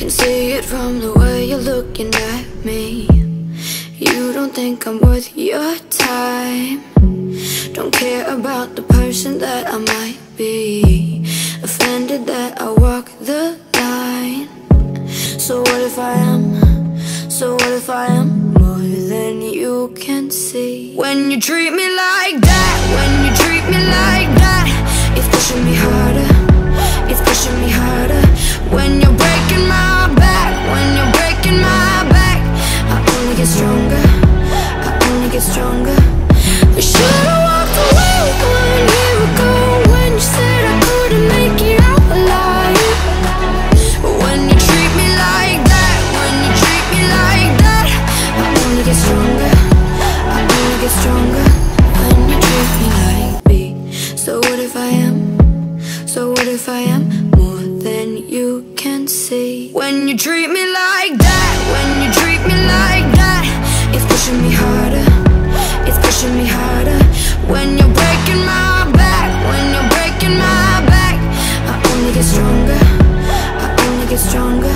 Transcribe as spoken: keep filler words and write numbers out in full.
can see it from the way you're looking at me. You don't think I'm worth your time. Don't care about the person that I might be. Offended that I walk the line. So what if I am? So what if I am more than you can see? When you treat me like that, when you treat me like that, it's pushing me harder, it's pushing me harder. When you're breaking my back, when you're breaking my back, I only get stronger, I only get stronger. I should've walked away one year ago when you said I couldn't make it out alive. But when you treat me like that, when you treat me like that, I only get stronger, I only get stronger. When you treat me like me. So what if I am? So what if I am more than you can see? When you treat me like that, when you treat me like that, it's pushing me harder, it's pushing me harder. When you're breaking my back, when you're breaking my back, I only get stronger, I only get stronger.